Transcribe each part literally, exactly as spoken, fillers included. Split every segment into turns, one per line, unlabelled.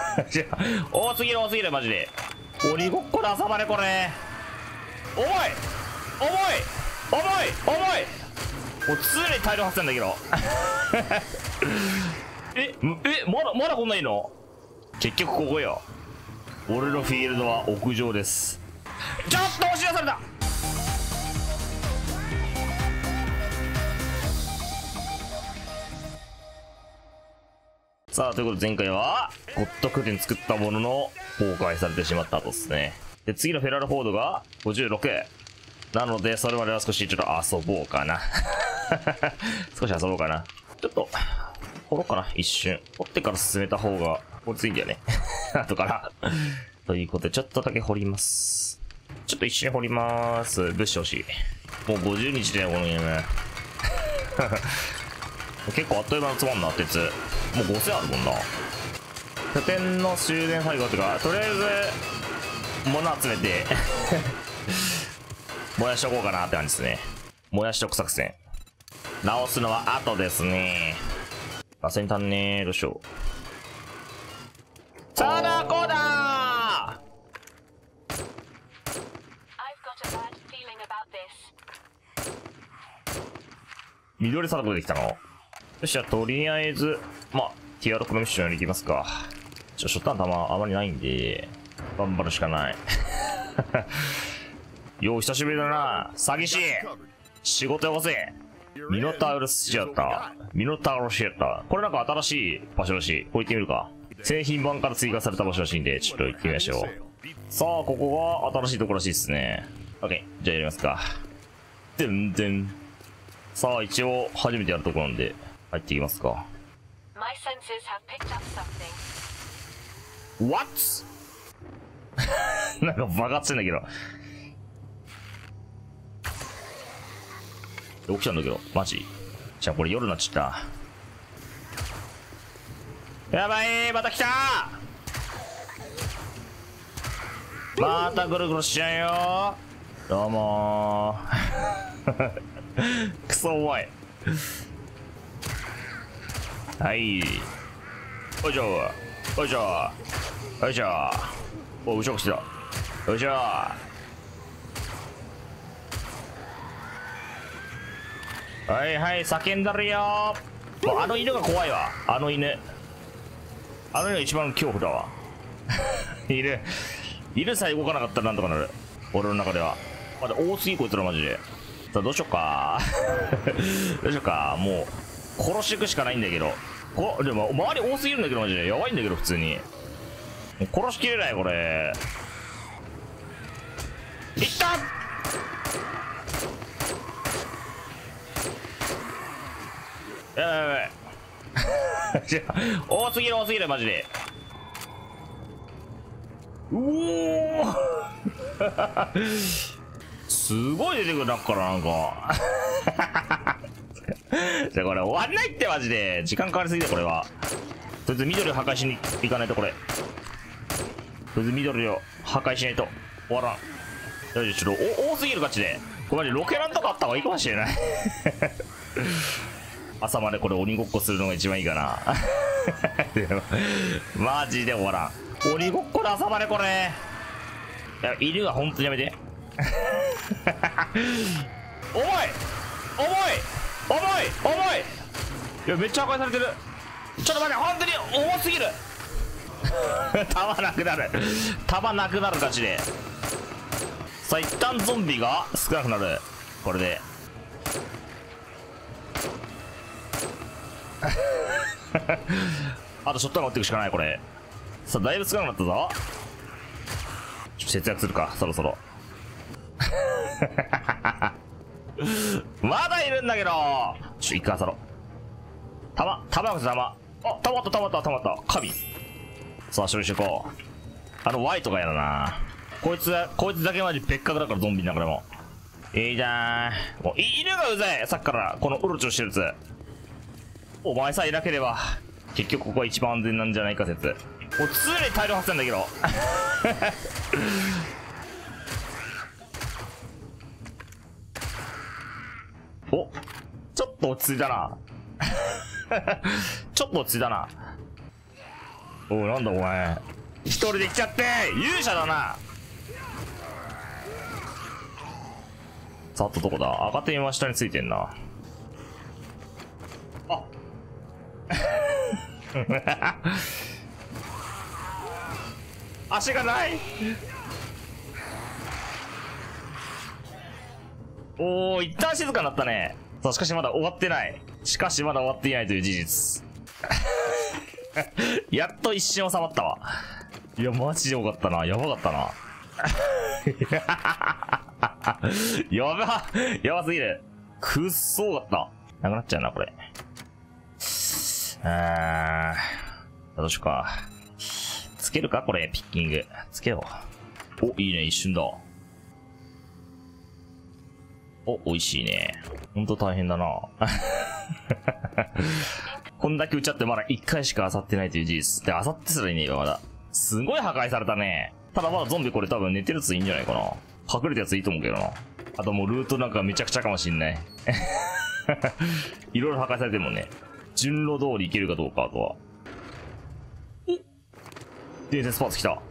多すぎる多すぎるマジで。鬼ごっこで遊ばれこれ。重い重い重い重い。もう常に大量発生んだけど。ええまだまだこんないいの。結局ここよ。俺のフィールドは屋上です。ちょっと押し出された。さあ、ということで前回はゴッドクーテン作ったものの崩壊されてしまったとですね。で、次のフェラルフォードがごじゅうろくなので、それまでは少しちょっと遊ぼうかな。少し遊ぼうかな。ちょっと掘ろうかな。一瞬掘ってから進めた方が追いついんだよね。後からということでちょっとだけ掘ります。ちょっと一瞬掘ります。物資欲しい。もうごじゅうにちだよこのゲーム。結構あっという間のつまんな。鉄もうごせんあるもんな。拠点の終電最後っていうか、とりあえず物集めて燃やしとこうかなって感じですね。燃やしとく作戦。直すのは後ですね。ガセに足んねー。どうしよう。さだこだー。緑サラダできたの。よっしゃ、とりあえずまあティアろくのミッションやりきますか。ちょショットガン弾あまりないんで頑張るしかない。よう久しぶりだな詐欺師。仕事よこせ。ミノタウルスシアター。ミノタウルスシアター。これなんか新しい場所らしい。ここ行ってみるか。製品版から追加された場所らしいんでちょっと行ってみましょう。さあここが新しいところらしいですね。 OK じゃあやりますか。でんでん。さあ一応初めてやるところなんで入っていきますか。What? なんか爆発してんだけど。起きちゃうんだけど、マジ。じゃあこれ夜になっちゃった。やばい、また来たー。またぐるぐるしちゃうよ。どうもー。クソ重い。はい。よいしょ。よいしょ。よいしょ。お、後ろ来てた。よいしょ。はいはい、叫んだるよー。もうあの犬が怖いわ。あの犬。あの犬が一番恐怖だわ。犬。犬さえ動かなかったらなんとかなる。俺の中では。まだ多すぎこいつらマジで。さあどうしよっか。どうしよっか。もう殺していくしかないんだけど。こでも周り多すぎるんだけどマジでやばいんだけど普通に。もう殺しきれないこれ。いった。やばいやばい。多すぎる多すぎるマジで。うおー。すごい出てくる中からなんか。じゃあこれ終わんないってマジで。時間かかりすぎだこれは。とりあえず緑を破壊しに行かないとこれ。とりあえず緑を破壊しないと終わらん。ちょっと多すぎるガチで。これマジロケランとかあった方がいいかもしれない。朝までこれ鬼ごっこするのが一番いいかな。マジで終わらん。鬼ごっこで遊ばれこれ。いや犬が本当にやめて。重い重い重い重い。いやめっちゃ破壊されてる。ちょっと待って本当に重すぎる。弾なくなる。弾なくなるガチで。さあ一旦ゾンビが少なくなる。これで。あとショットガン打っていくしかないこれ。さあだいぶ少なくなったぞ。ちょっと節約するかそろそろ。まだいるんだけど。ちょっと一回漁ろう。弾弾弾弾。あ弾あった弾あった弾あった神。さあ処理していこう。あの Y とかやだな。こいつこいつだけマジ別格だからゾンビの中でもいいじゃん。もう犬がうざい。さっきからこのうろちょろしてるやつ。お前さえいなければ結局ここは一番安全なんじゃないか説。もう常に大量発生んだけど。おちょっと落ち着いたな。ちょっと落ち着いたな。 おい、なんだお前。一人で来ちゃって、勇者だな。さっとどこだ。赤点は下についてんな。あ足がない。おお、一旦静かになったね。さあ、しかしまだ終わってない。しかしまだ終わっていないという事実。やっと一瞬収まったわ。いや、マジでよかったな。やばかったな。やば、やばすぎる。くっそーかった。なくなっちゃうな、これ。あー、どうしようか。つけるかこれ、ピッキング。つけよう。お、いいね、一瞬だ。お、美味しいね。ほんと大変だな。こんだけ撃っちゃってまだいっかいしか漁ってないという事実。で、漁ってすらいねえよ、まだ。すごい破壊されたね。ただまだゾンビこれ多分寝てるやついいんじゃないかな。隠れたやついいと思うけどな。あともうルートなんかめちゃくちゃかもしんない。いろいろ破壊されてるもんね。順路通り行けるかどうか、あとは。おっ伝説パーツ来た。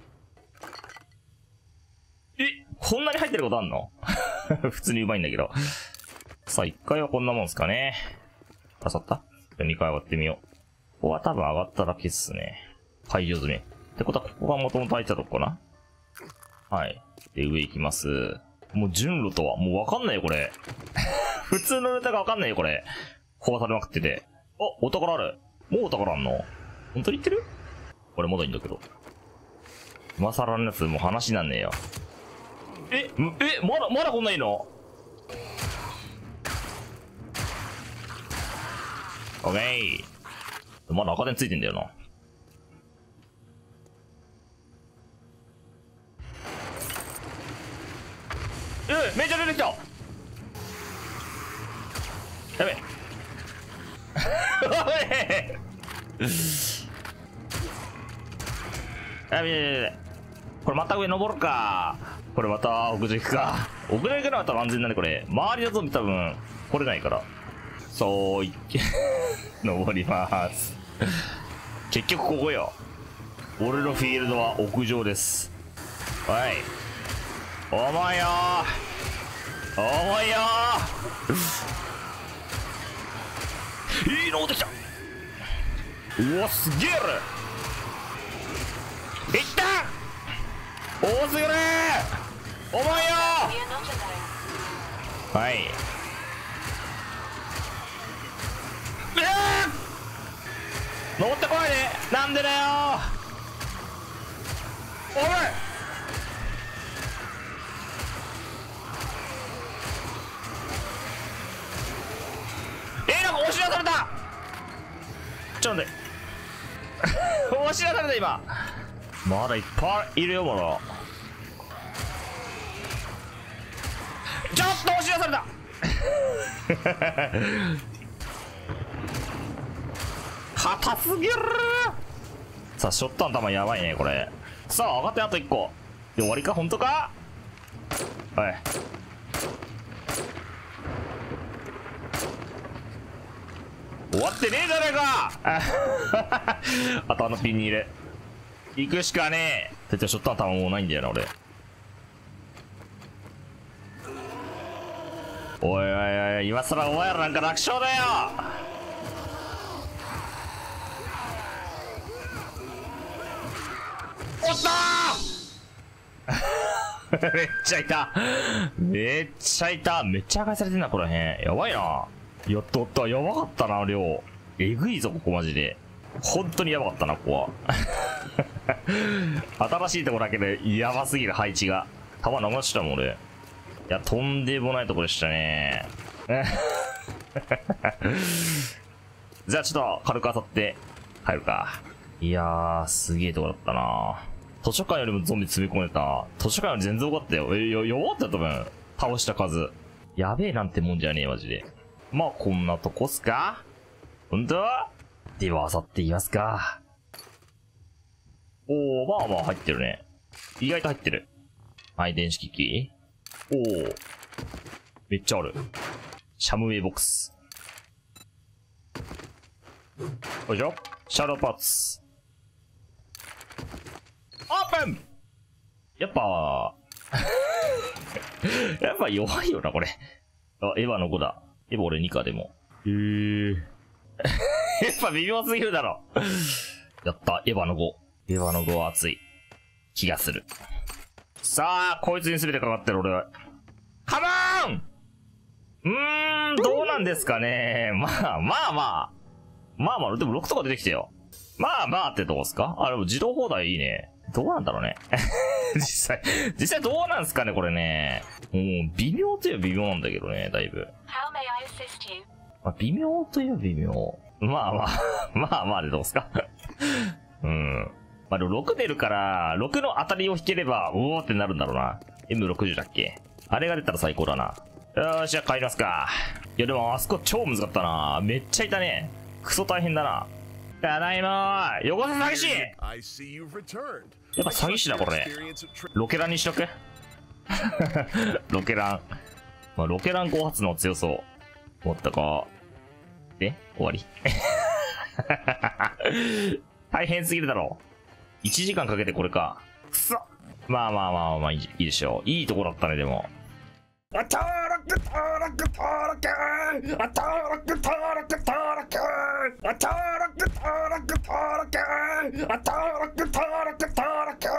え、こんなに入ってることあんの？普通にうまいんだけど。さあ、いっかいはこんなもんすかね。あさった？じゃあにかい割ってみよう。ここは多分上がっただけっすね。解除済み。ってことは、ここが元々入ってたとこかな？はい。で、上行きます。もう順路とは、もうわかんないよ、これ。普通のルートがわかんないよ、これ。壊されまくってて。あ、お宝ある。もうお宝あんの？本当に言ってる？これまだいいんだけど。今更のやつもう話になんねえよ。え、え、まだ、まだこんないいの？オッケー。まだ赤点ついてんだよな。え、めっちゃ出てきた。やべえ。やべえ。これまた上登るか。これまた屋上行くか。屋上行くのは多分安全だね、これ。周りのゾンビ多分来れないから。そうい登りまーす。結局ここよ。俺のフィールドは屋上です。おいお前よーお前よーいいのできた。うわすげえるいった多すぎるお前よーはい登ってこないでなんでだよおいえー、なんか押し出されたちょっと待って押し出された今まだいっぱいいるよまだちょっと押し出された硬すぎるさあショットの弾やばいねこれさあ上がってあといっこで終わりか本当かはい終わってねえじゃねえかあとあのピンに入れ行くしかねえててショットの弾もうないんだよな俺おいおいおい今さらお前らなんか楽勝だよおったーめっちゃいためっちゃいためっちゃ破壊されてんなこの辺やばいなやっとおったやばかったな量えぐいぞここマジで本当にやばかったなここは新しいとこだけでやばすぎる配置が弾流したもん俺いやとんでもないとこでしたねじゃあちょっと軽く当たって帰るかいやーすげえとこだったな図書館よりもゾンビ詰め込めた図書館より全然多かったよえよ弱かったよ多分倒した数やべえなんてもんじゃねえマジでまあこんなとこっすかほんとでは漁っていきますかおーまあまあ入ってるね意外と入ってるはい電子機器おーめっちゃあるシャムウェイボックスよいしょシャドーパーツむやっぱ、やっぱ弱いよな、これ。あ、エヴァのごだ。エヴァ俺にかでも。へー。やっぱ微妙すぎるだろ。やった、エヴァのご。エヴァのごは熱い気がする。さあ、こいつに全てかかってる俺は。カモーンうーん、どうなんですかね。まあまあまあ。まあまあ、でもろくとか出てきてよ。まあまあってとこですか？あ、でも自動放題いいね。どうなんだろうね。実際、実際どうなんすかね、これね。もう、微妙といえば微妙なんだけどね、だいぶ。まあ、微妙といえば微妙。まあまあ、まあまあでどうすか。うん。まあでもろく出るから、ろくの当たりを引ければ、おーってなるんだろうな。エムろくじゅう だっけ？あれが出たら最高だな。よーし、じゃあ帰りますか。いやでもあそこ超難かったな。めっちゃいたね。クソ大変だな。ただいまー。汚せ詐欺師！やっぱ詐欺師だこれ。ロケランにしとくロケラン。まあ、ロケランご発の強そう。思ったか。で、終わり。大変すぎるだろう。いちじかんかけてこれか。くそ！まあまあまあまあいい、いいでしょう。いいとこだったね、でも。あ、登録登録登録あ、登録登録登録あ、登録登録登録あ、登録登録登録